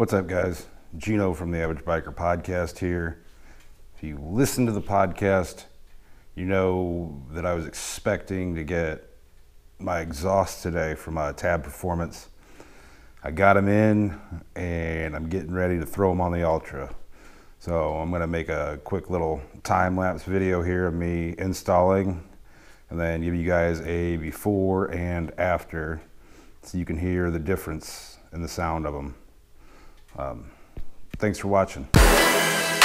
What's up, guys? Gino from the Average Biker Podcast here. If you listen to the podcast, you know that I was expecting to get my exhaust today from Tab Performance. I got them in and I'm getting ready to throw them on the Ultra. So I'm going to make a quick little time-lapse video here of me installing and then give you guys a before and after so you can hear the difference in the sound of them. Thanks for watching.